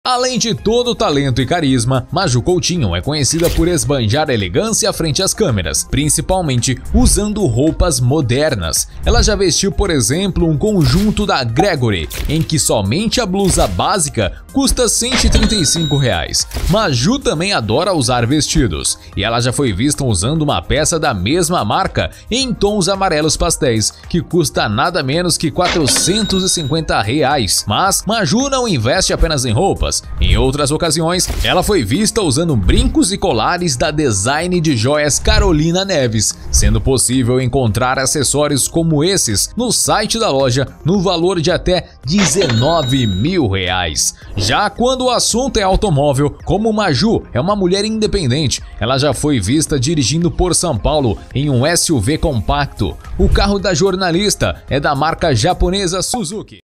Além de todo o talento e carisma, Maju Coutinho é conhecida por esbanjar elegância frente às câmeras, principalmente usando roupas modernas. Ela já vestiu, por exemplo, um conjunto da Gregory, em que somente a blusa básica custa R$ 135. Maju também adora usar vestidos, e ela já foi vista usando uma peça da mesma marca em tons amarelos pastéis, que custa nada menos que R$ 450. Mas Maju não investe apenas em roupas. Em outras ocasiões, ela foi vista usando brincos e colares da design de joias Carolina Neves, sendo possível encontrar acessórios como esses no site da loja no valor de até R$ 19.000. Já quando o assunto é automóvel, como Maju é uma mulher independente, ela já foi vista dirigindo por São Paulo em um SUV compacto. O carro da jornalista é da marca japonesa Suzuki.